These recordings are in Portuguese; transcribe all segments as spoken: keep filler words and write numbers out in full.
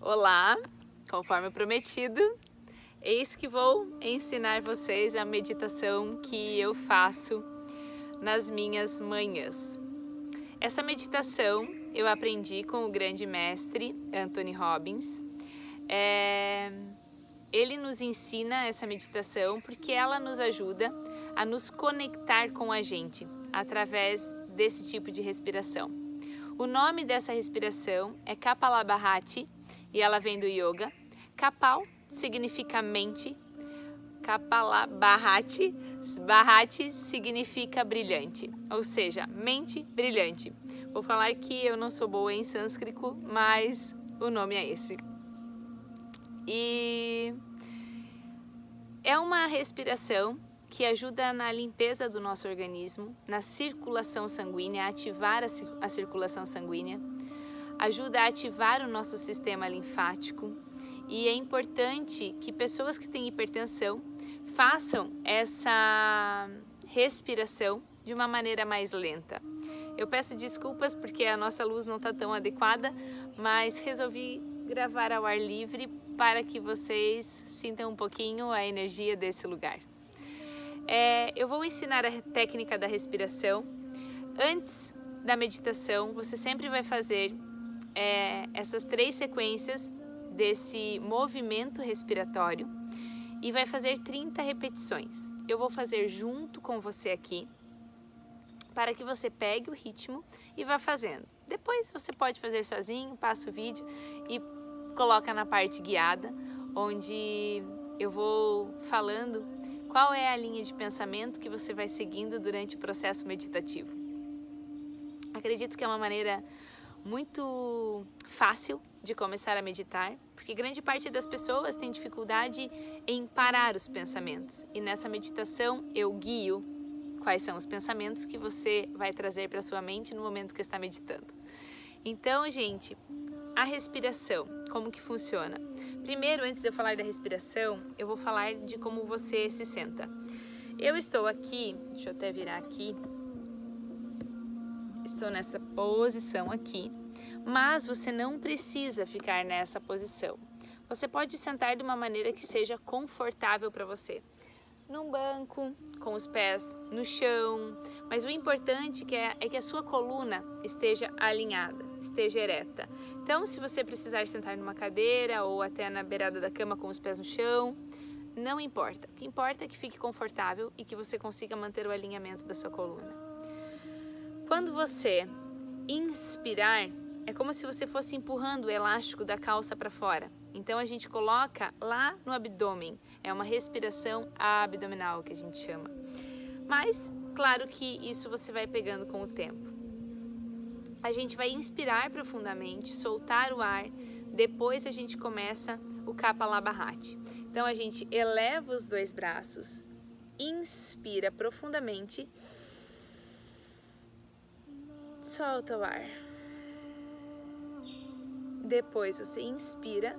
Olá, conforme prometido, eis que vou ensinar vocês a meditação que eu faço nas minhas manhãs. Essa meditação eu aprendi com o grande mestre Anthony Robbins. É... Ele nos ensina essa meditação porque ela nos ajuda a nos conectar com a gente através desse tipo de respiração. O nome dessa respiração é Kapalabhati e ela vem do yoga. Kapal significa mente, Kapalabhati, Bhati significa brilhante, ou seja, mente brilhante. Vou falar que eu não sou boa em sânscrito, mas o nome é esse. E é uma respiração que ajuda na limpeza do nosso organismo, na circulação sanguínea, a ativar a circulação sanguínea, ajuda a ativar o nosso sistema linfático e é importante que pessoas que têm hipertensão façam essa respiração de uma maneira mais lenta. Eu peço desculpas porque a nossa luz não está tão adequada, mas resolvi gravar ao ar livre para que vocês sintam um pouquinho a energia desse lugar. É, eu vou ensinar a técnica da respiração. Antes da meditação, você sempre vai fazer é, essas três sequências desse movimento respiratório e vai fazer trinta repetições. Eu vou fazer junto com você aqui, para que você pegue o ritmo e vá fazendo. Depois você pode fazer sozinho, passa o vídeo e coloca na parte guiada, onde eu vou falando qual é a linha de pensamento que você vai seguindo durante o processo meditativo. Acredito que é uma maneira muito fácil de começar a meditar, porque grande parte das pessoas tem dificuldade em parar os pensamentos. E nessa meditação eu guio quais são os pensamentos que você vai trazer para sua mente no momento que está meditando. Então, gente, a respiração, como que funciona? Primeiro, antes de eu falar da respiração, eu vou falar de como você se senta. Eu estou aqui, deixa eu até virar aqui, estou nessa posição aqui, mas você não precisa ficar nessa posição. Você pode sentar de uma maneira que seja confortável para você. Num banco, com os pés no chão, mas o importante é que a sua coluna esteja alinhada, esteja ereta. Então, se você precisar sentar numa cadeira ou até na beirada da cama com os pés no chão, não importa. O que importa é que fique confortável e que você consiga manter o alinhamento da sua coluna. Quando você inspirar, é como se você fosse empurrando o elástico da calça para fora. Então, a gente coloca lá no abdômen. É uma respiração abdominal que a gente chama. Mas, claro que isso você vai pegando com o tempo. A gente vai inspirar profundamente, soltar o ar, depois a gente começa o Kapalabhati. Então a gente eleva os dois braços, inspira profundamente, solta o ar. Depois você inspira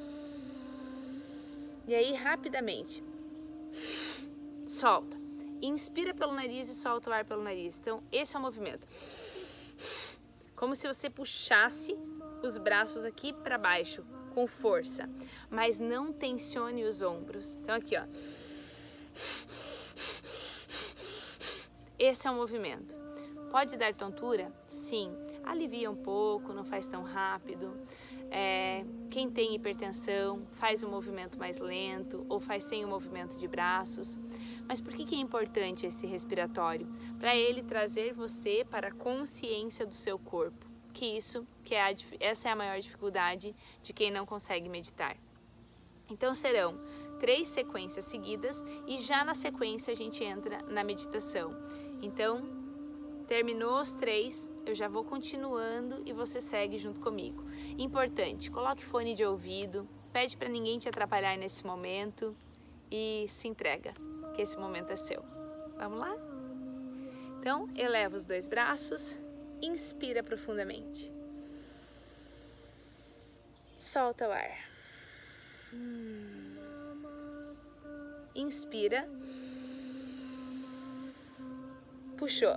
e aí rapidamente solta. Inspira pelo nariz e solta o ar pelo nariz. Então esse é o movimento. Como se você puxasse os braços aqui para baixo, com força, mas não tensione os ombros. Então aqui, ó. Esse é o movimento. Pode dar tontura? Sim. Alivia um pouco, não faz tão rápido. É, quem tem hipertensão faz um movimento mais lento ou faz sem o movimento de braços. Mas por que que é importante esse respiratório? Para ele trazer você para a consciência do seu corpo, que isso, que é a, essa é a maior dificuldade de quem não consegue meditar. Então serão três sequências seguidas e já na sequência a gente entra na meditação. Então, terminou os três, eu já vou continuando e você segue junto comigo. Importante, coloque fone de ouvido, pede para ninguém te atrapalhar nesse momento e se entrega, que esse momento é seu. Vamos lá? Então, eleva os dois braços, inspira profundamente. Solta o ar. Inspira. Puxou.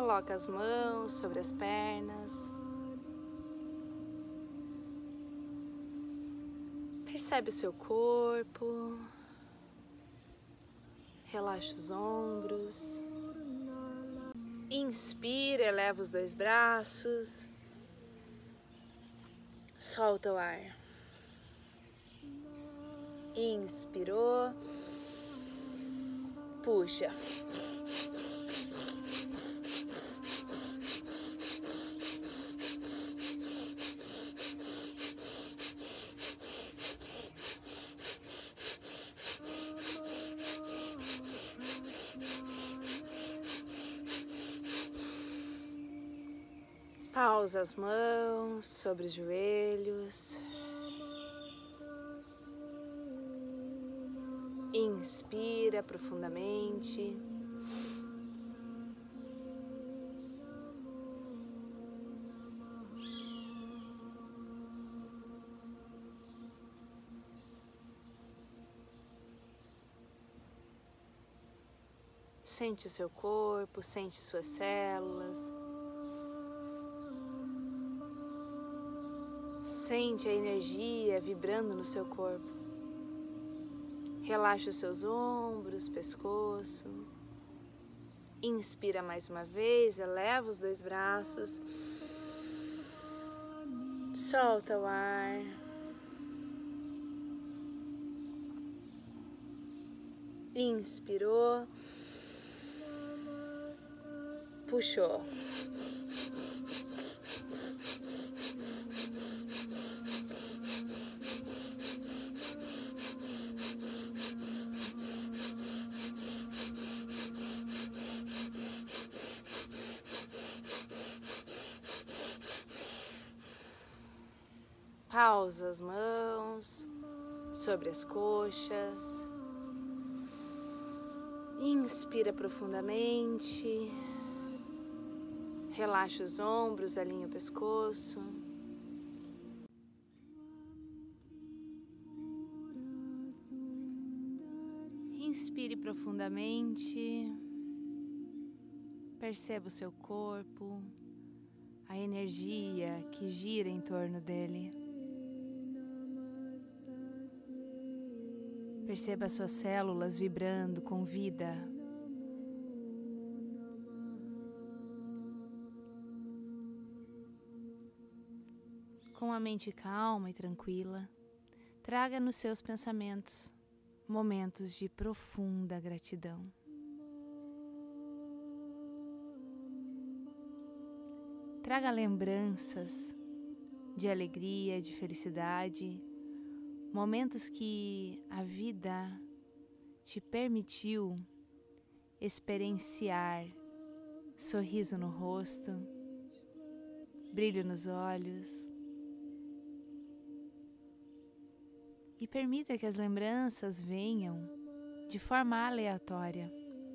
Coloca as mãos sobre as pernas. Percebe o seu corpo. Relaxa os ombros. Inspira, eleva os dois braços. Solta o ar. Inspirou. Puxa. Pausa as mãos sobre os joelhos. Inspira profundamente. Sente o seu corpo, sente suas células. Sente a energia vibrando no seu corpo. Relaxa os seus ombros, pescoço. Inspira mais uma vez, eleva os dois braços. Solta o ar. Inspirou. Puxou. Pausa as mãos sobre as coxas. Inspira profundamente. Relaxa os ombros, alinha o pescoço. Inspire profundamente. Perceba o seu corpo, a energia que gira em torno dele. Perceba as suas células vibrando com vida. Com a mente calma e tranquila, traga nos seus pensamentos momentos de profunda gratidão. Traga lembranças de alegria, de felicidade, momentos que a vida te permitiu experienciar sorriso no rosto, brilho nos olhos. E permita que as lembranças venham de forma aleatória.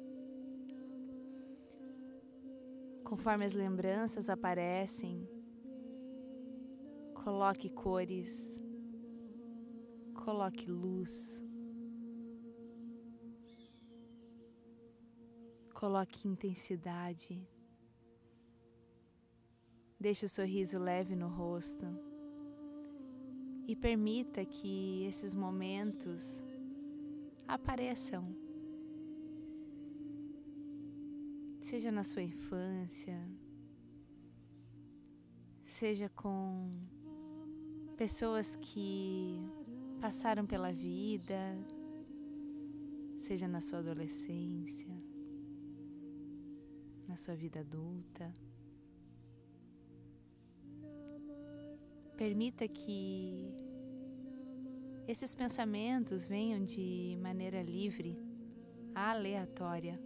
Conforme as lembranças aparecem, coloque cores, coloque luz, coloque intensidade. Deixe o sorriso leve no rosto. E permita que esses momentos apareçam, seja na sua infância, seja com pessoas que passaram pela vida, seja na sua adolescência, na sua vida adulta. Permita que esses pensamentos venham de maneira livre, aleatória.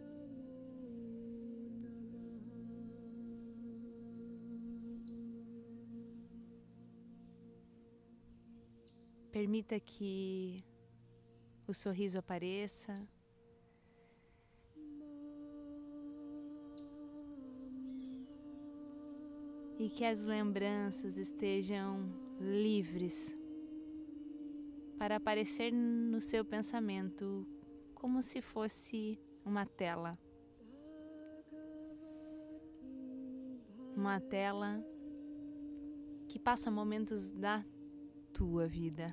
Permita que o sorriso apareça. E que as lembranças estejam livres para aparecer no seu pensamento como se fosse uma tela. uma tela que passa momentos da tua vida.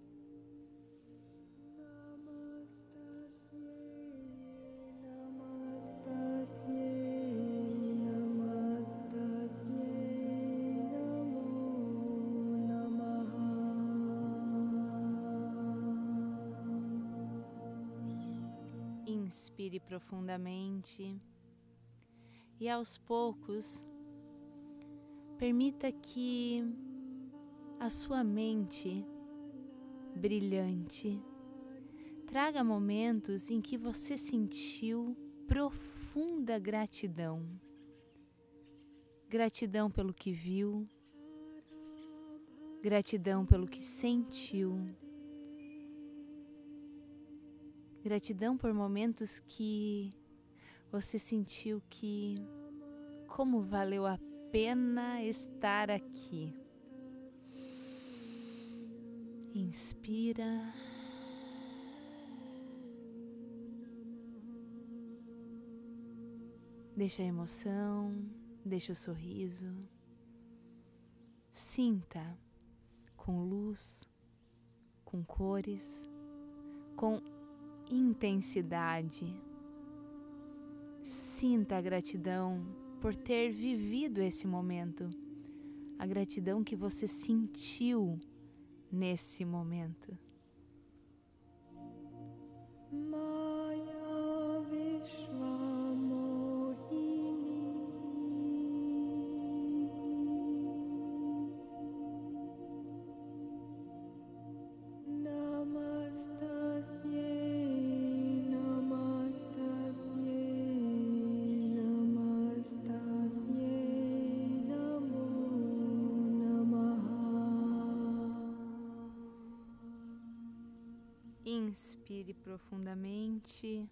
Inspire profundamente e aos poucos permita que a sua mente brilhante traga momentos em que você sentiu profunda gratidão. Gratidão pelo que viu, gratidão pelo que sentiu. Gratidão por momentos que você sentiu que como valeu a pena estar aqui. Inspira. Deixa a emoção, deixa o sorriso. Sinta com luz, com cores, com intensidade. Sinta a gratidão por ter vivido esse momento, a gratidão que você sentiu nesse momento. Inspire profundamente.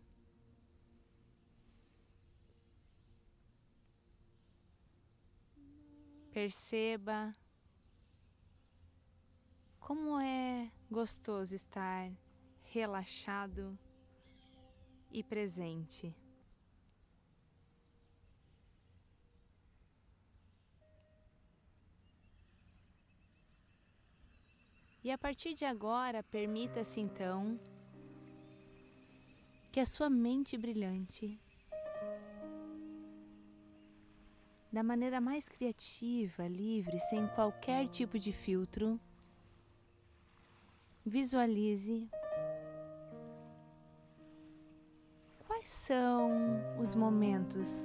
Perceba como é gostoso estar relaxado e presente. E a partir de agora, permita-se então que a sua mente brilhante, da maneira mais criativa, livre, sem qualquer tipo de filtro, visualize quais são os momentos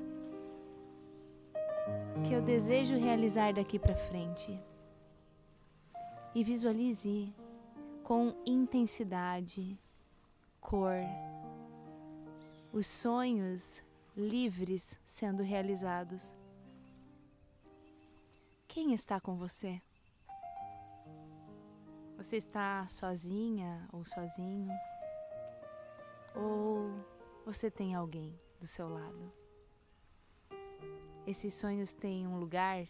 que eu desejo realizar daqui para frente. E visualize com intensidade, cor, os sonhos livres sendo realizados. Quem está com você? Você está sozinha ou sozinho? Ou você tem alguém do seu lado? Esses sonhos têm um lugar?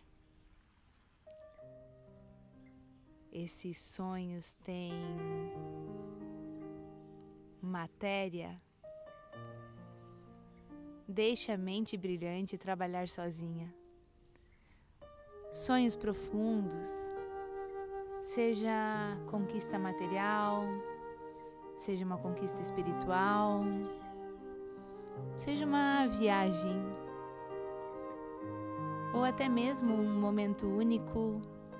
Esses sonhos têm matéria? Deixe a mente brilhante trabalhar sozinha. Sonhos profundos, seja conquista material, seja uma conquista espiritual, seja uma viagem, ou até mesmo um momento único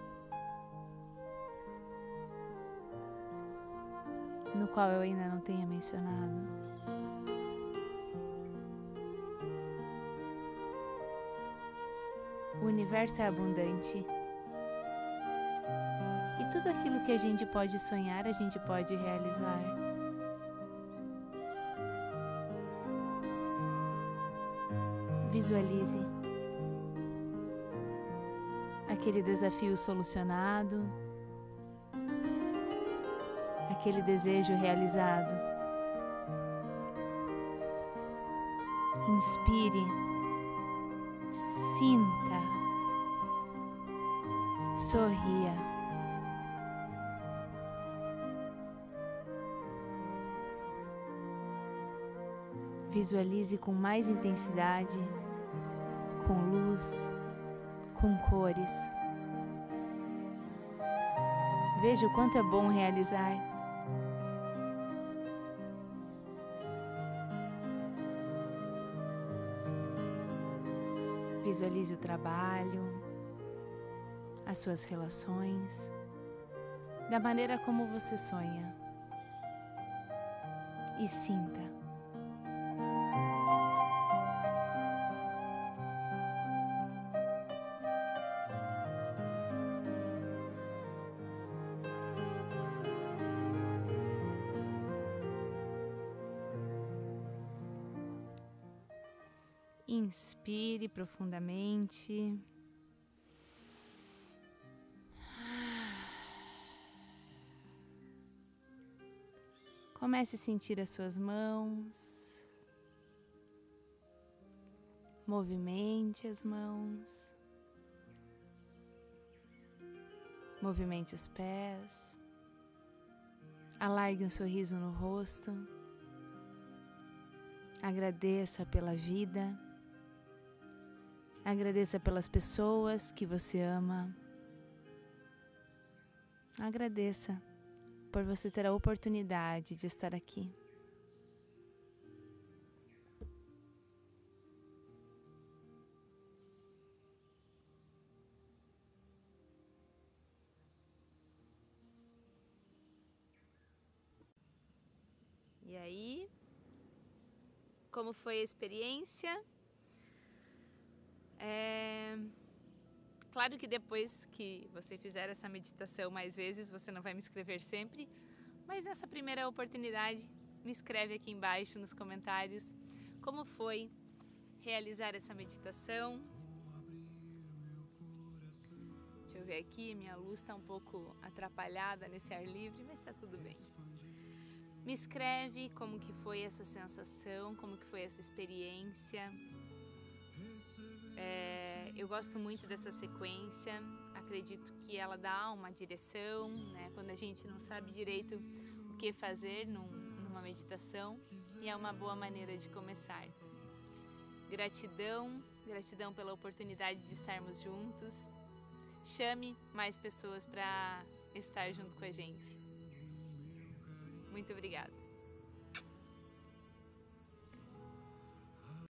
no qual eu ainda não tenha mencionado. O universo é abundante e tudo aquilo que a gente pode sonhar, a gente pode realizar. Visualize aquele desafio solucionado, aquele desejo realizado. Inspire, sinta, sorria. Visualize com mais intensidade, com luz, com cores. Veja o quanto é bom realizar. Visualize o trabalho, as suas relações, da maneira como você sonha. E sinta. Inspire profundamente. Comece a sentir as suas mãos. Movimente as mãos. Movimente os pés. Alargue um sorriso no rosto. Agradeça pela vida. Agradeça pelas pessoas que você ama. Agradeça por você ter a oportunidade de estar aqui. E aí, como foi a experiência? É... Claro que depois que você fizer essa meditação mais vezes, você não vai me escrever sempre, mas nessa primeira oportunidade, me escreve aqui embaixo nos comentários como foi realizar essa meditação. Deixa eu ver aqui, minha luz está um pouco atrapalhada nesse ar livre, mas está tudo bem. Me escreve como que foi essa sensação, como que foi essa experiência. É, eu gosto muito dessa sequência, acredito que ela dá uma direção, né? Quando a gente não sabe direito o que fazer num, numa meditação, e é uma boa maneira de começar. Gratidão, gratidão pela oportunidade de estarmos juntos. Chame mais pessoas para estar junto com a gente. Muito obrigada.